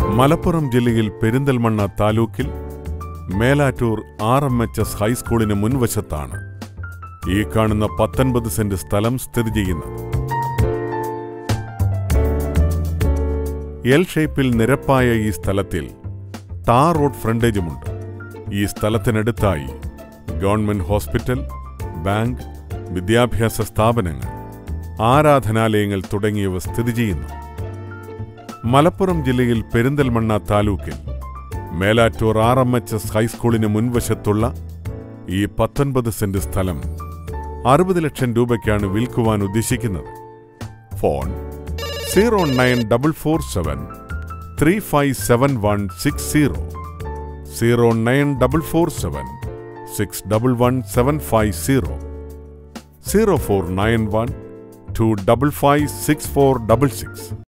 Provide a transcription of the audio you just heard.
മലപ്പുറം ജില്ലയിൽ പെരിന്തൽമണ്ണ താലൂക്കിൽ മേലാറ്റൂർ RMHS ഹൈസ്കൂളിന് മുൻവശത്താണ് ഈ കാണുന്ന 19 സെന്റ് സ്ഥലം സ്ഥിതി ചെയ്യുന്നത്. എൽ ഷേപ്പിൽ നിരപ്പായ ഈ സ്ഥലത്തിൽ ടാർ റോഡ് ഫ്രണ്ടേജുമുണ്ട്. ഈ സ്ഥലത്തിനടുത്തായി ഗവൺമെന്റ് ഹോസ്പിറ്റൽ, ബാങ്ക്, വിദ്യാഭ്യാസ സ്ഥാപനങ്ങൾ, ആരാധനാലയങ്ങൾ തുടങ്ങിയവ സ്ഥിതി ചെയ്യുന്നു. മലപ്പുറം ജില്ലയിൽ പെരിന്തൽമണ്ണ താലൂക്കിൽ മേലാറ്റൂർ RMHS ഹൈസ്കൂളിന് മുൻവശത്തുള്ള ഈ 19 സെന്റ് സ്ഥലം 60 ലക്ഷം രൂപയ്ക്കാണ് വിൽക്കുവാൻ ഉദ്ദേശിക്കുന്നത്. ഫോൺ 09447 357160, 09447 611750, 0491 255 6466.